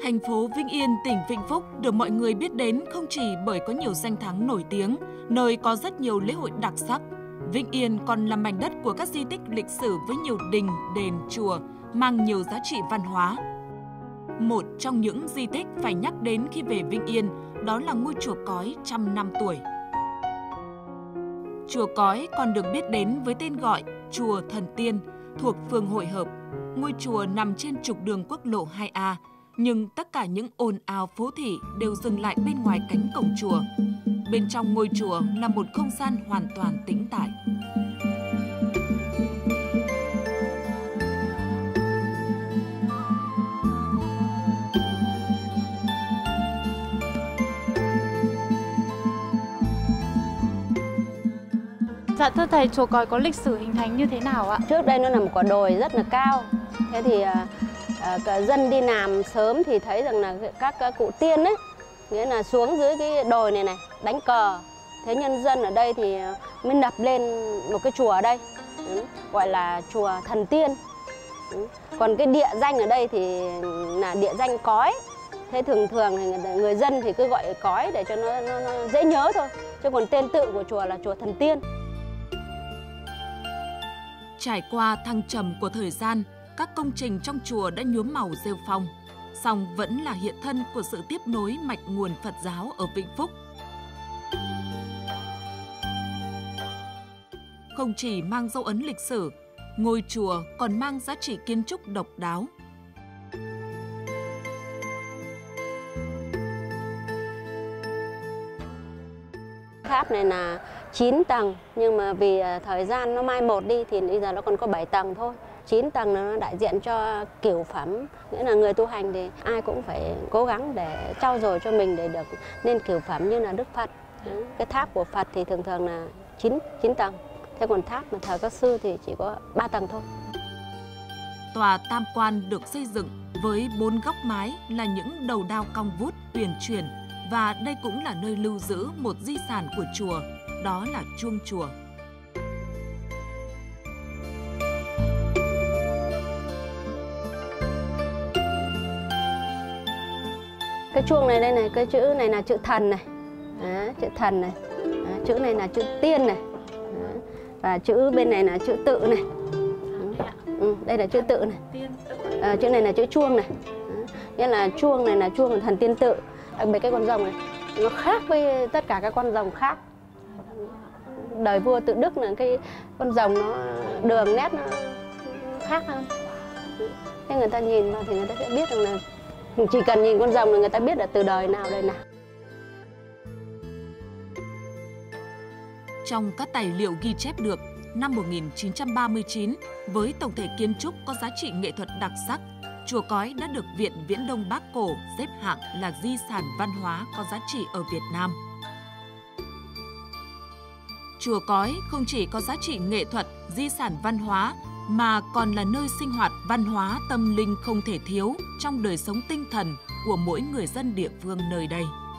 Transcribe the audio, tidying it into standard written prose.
Thành phố Vĩnh Yên, tỉnh Vĩnh Phúc được mọi người biết đến không chỉ bởi có nhiều danh thắng nổi tiếng, nơi có rất nhiều lễ hội đặc sắc. Vĩnh Yên còn là mảnh đất của các di tích lịch sử với nhiều đình, đền, chùa, mang nhiều giá trị văn hóa. Một trong những di tích phải nhắc đến khi về Vĩnh Yên đó là ngôi chùa Cói trăm năm tuổi. Chùa Cói còn được biết đến với tên gọi Chùa Thần Tiên, thuộc phường Hội Hợp. Ngôi chùa nằm trên trục đường quốc lộ 2A, nhưng tất cả những ồn ào phố thị đều dừng lại bên ngoài cánh cổng chùa. Bên trong ngôi chùa là một không gian hoàn toàn tĩnh tại. Dạ thưa thầy, chùa Cói có lịch sử hình thành như thế nào ạ? Trước đây nó là một quả đồi rất là cao. Thế thì dân đi làm sớm thì thấy rằng là các cụ tiên ấy, nghĩa là xuống dưới cái đồi này đánh cờ. Thế nhân dân ở đây thì mới lập lên một cái chùa ở đây, gọi là chùa Thần Tiên. Còn cái địa danh ở đây thì là địa danh Cói. Thế thường thì người dân thì cứ gọi Cói để cho nó dễ nhớ thôi. Chứ còn tên tự của chùa là chùa Thần Tiên. Trải qua thăng trầm của thời gian, các công trình trong chùa đã nhuốm màu rêu phong, song vẫn là hiện thân của sự tiếp nối mạch nguồn Phật giáo ở Vĩnh Phúc. Không chỉ mang dấu ấn lịch sử, ngôi chùa còn mang giá trị kiến trúc độc đáo. Tháp này là 9 tầng, nhưng mà vì thời gian nó mai một đi thì bây giờ nó còn có 7 tầng thôi. 9 tầng nó đại diện cho cửu phẩm, nghĩa là người tu hành thì ai cũng phải cố gắng để trau dồi cho mình để được nên cửu phẩm như là Đức Phật. Cái tháp của Phật thì thường là 9 tầng, thế còn tháp mà thờ các sư thì chỉ có 3 tầng thôi. Tòa tam quan được xây dựng với 4 góc mái là những đầu đao cong vút uyển chuyển, và đây cũng là nơi lưu giữ một di sản của chùa, đó là chuông chùa. Cái chuông này đây này, cái chữ này là chữ thần này, chữ thần này, chữ này là chữ tiên này, và chữ bên này là chữ tự này. Đây là chữ tự này, chữ này là chữ chuông này, nghĩa là chuông này là chuông của thần tiên tự. Đặc biệt cái con rồng này nó khác với tất cả các con rồng khác. Đời vua Tự Đức là cái con rồng nó đường nét nó khác hơn. Thế người ta nhìn vào thì người ta sẽ biết rằng là chỉ cần nhìn con rồng là người ta biết là từ đời nào đời nào. Trong các tài liệu ghi chép được, năm 1939, với tổng thể kiến trúc có giá trị nghệ thuật đặc sắc, chùa Cói đã được Viện Viễn Đông Bắc Cổ xếp hạng là di sản văn hóa có giá trị ở Việt Nam. Chùa Cói không chỉ có giá trị nghệ thuật, di sản văn hóa, mà còn là nơi sinh hoạt văn hóa tâm linh không thể thiếu trong đời sống tinh thần của mỗi người dân địa phương nơi đây.